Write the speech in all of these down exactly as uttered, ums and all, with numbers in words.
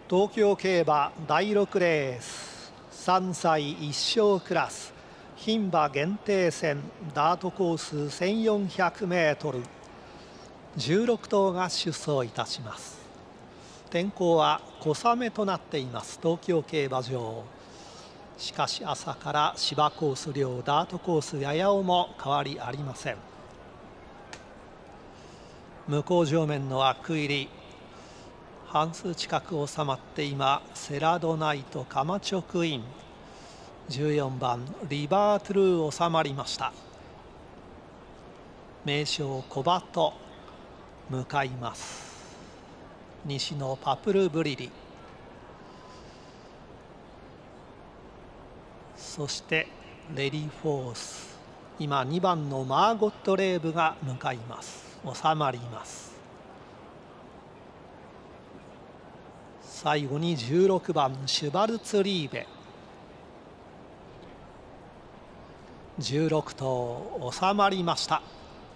東京競馬だいろくレースさんさいいっ勝クラス牝馬限定戦ダートコース せんよんひゃくメートル じゅうろく頭が出走いたします。天候は小雨となっています東京競馬場。しかし朝から芝コース両ダートコースややおも変わりありません。向こう上面の枠入り半数近く収まって今セラドナイトカマチョクインじゅうよんばんリバートゥルー収まりました。名将コバと向かいます。西のパプルブリリそしてレディフォース今にばんのマーゴットレーブが向かいます。収まります。最後にじゅうろくばんシュバルツリーベじゅうろく頭収まりました。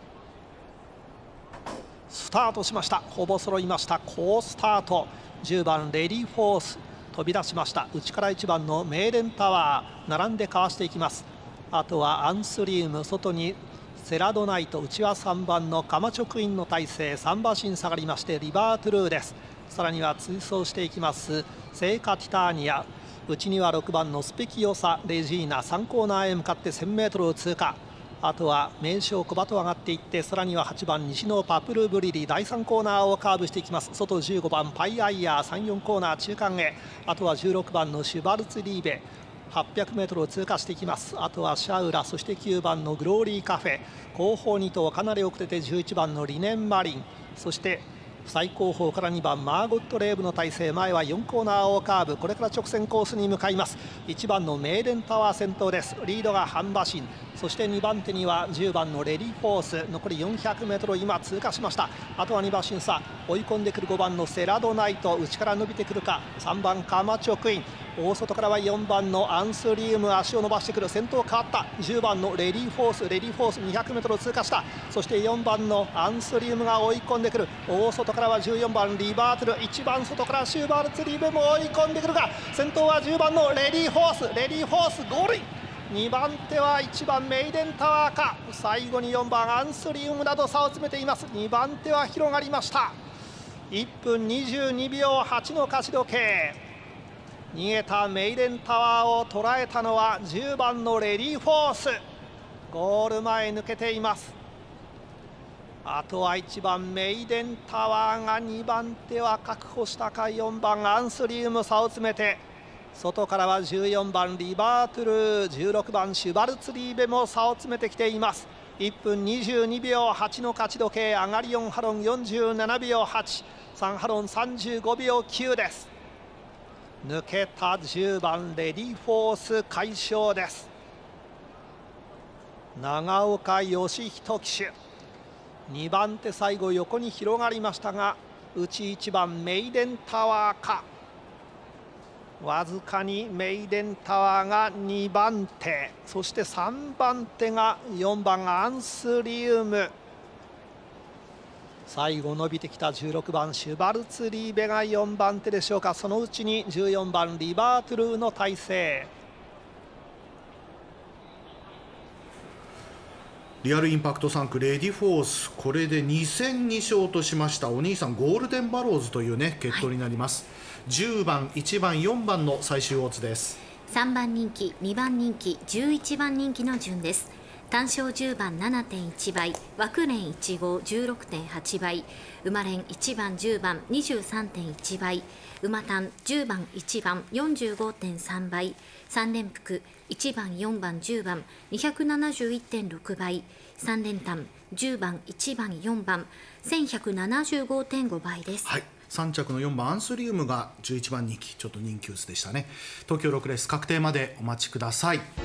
スタートしました。ほぼ揃いました。好スタートじゅうばんレディフォース飛び出しました。内からいちばんのメーデンタワー並んでかわしていきます。あとはアンスリウム外にセラドナイト内はさんばんのカマチョクインの体勢さん馬身下がりましてリバートゥルーです。さらには追走していきます聖火ティターニア内にはろくばんのスペキオサレジーナさんコーナーへ向かって せんメートル を通過。あとは名将コバと上がっていってさらにははちばん西のパプルブリリだいさんコーナーをカーブしていきます。外じゅうごばんパイアイヤーさんじゅうよんコーナー中間へ。あとはじゅうろくばんのシュバルツリーベはっぴゃくメートル を通過していきます。あとはシャウラそしてきゅうばんのグローリーカフェ後方に頭かなり遅れてじゅういちばんのリネンマリンそして最後方からにばんマーゴットレーブの体勢前はよんコーナーをカーブこれから直線コースに向かいます。いちばんのメーデンタワー先頭です。リードが半馬身そしてにばん手にはじゅうばんのレディフォース残り よんひゃくメートル 今通過しました。あとはに馬身差追い込んでくるごばんのセラドナイト内から伸びてくるかさんばんカマチョクイン大外からはよんばんのアンスリウム足を伸ばしてくる先頭変わったじゅうばんのレディフォースレディフォース にひゃくメートル を通過したそしてよんばんのアンスリウムが追い込んでくる大外からはじゅうよんばんリバートルいちばん外からシューバルツリーブも追い込んでくるが先頭はじゅうばんのレディフォースレディフォースゴールインにばん手はいちばんメイデンタワーか最後によんばんアンスリウムなど差を詰めています。にばん手は広がりました。いっぷんにじゅうにびょうはちの勝ち時計逃げたメイデンタワーを捉えたのはじゅうばんのレディフォースゴール前抜けています。あとはいちばんメイデンタワーがにばん手は確保したかよんばんアンスリウム差を詰めて外からはじゅうよんばんリバートゥルーじゅうろくばんシュバルツリーベも差を詰めてきています。いっぷんにじゅうにびょうはちの勝ち時計上がりよんハロンよんじゅうななびょうはちさんハロンさんじゅうごびょうきゅうです。抜けたじゅうばんレディフォース快勝です。長岡義人騎手にばん手最後横に広がりましたが内いちばんメイデンタワーかわずかにメイデンタワーがにばん手そしてさんばん手がよんばんアンスリウム最後伸びてきたじゅうろくばんシュバルツリーベがよんばん手でしょうか。そのうちにじゅうよんばんリバートゥルーの体勢リアルインパクトさん区レディフォースこれでに戦に勝としました。お兄さんゴールデンバローズというね決闘になります、はい、じゅうばんいちばんよんばんの最終オッズです。 さんばん人気にばん人気じゅういちばん人気の順です。単勝じゅうばん ななてんいち 倍枠連いち号 じゅうろくてんはち 倍馬連いちばんじゅうばん にじゅうさんてんいち 倍馬単じゅうばんいちばん よんじゅうごてんさん 倍さん連複いちばんよんばんじゅうばん にひゃくななじゅういってんろく 倍さん連単じゅうばんいちばんよんばん せんひゃくななじゅうごてんご 倍です。 はいさん着のよんばんアンスリウムがじゅういちばん人気ちょっと人気薄でしたね。東京ろくレース確定までお待ちください。